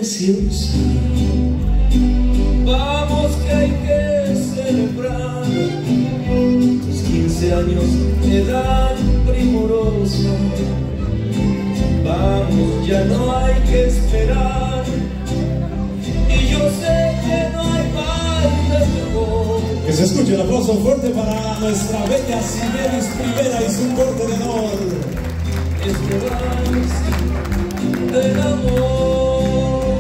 preciosa. Vamos que hay que celebrar tus 15 años de edad primorosa. Vamos, ya no hay que esperar, y yo sé que no hay baile mejor. Que se escuche el aplauso fuerte para nuestra bella Siberis Primera y su corte de honor. Este vals del amor.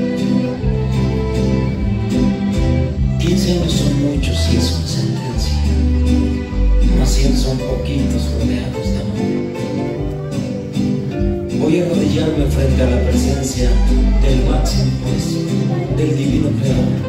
15 años son muchos y es una sentencia, más 100 son poquitos rodeados de amor. Voy a arrodillarme frente a la presencia del máximo juez, del divino creador.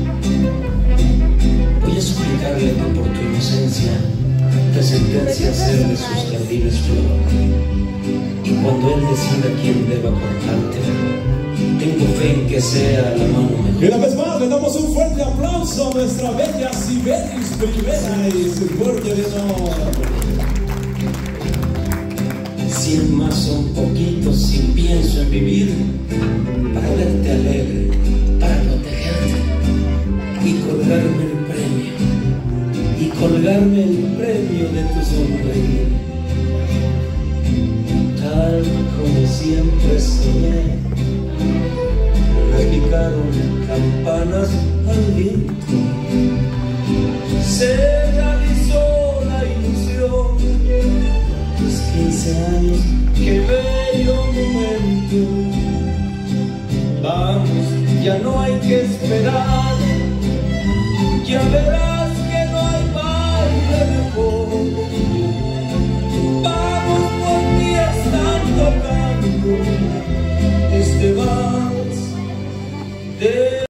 Voy a suplicarle que por tu inocencia te sentencia a hacer de sus jardines flor. Y cuando él decida quién deba cortarte, tengo fe en que sea la mano mejor. Y una vez más le damos un fuerte aplauso a nuestra bella Siberis Primera y su corte de honor. 100 más son poquitos si pienso en vivir para verte alegre, para protegerte y colgarme el premio de tu sonreír. Tal como siempre soñé, repicaron campanas al viento. Se realizó la ilusión, tus 15 años, qué bello momento. Vamos, ya no hay que esperar, ya verás que no hay baile mejor. Vamos, por ti están tocando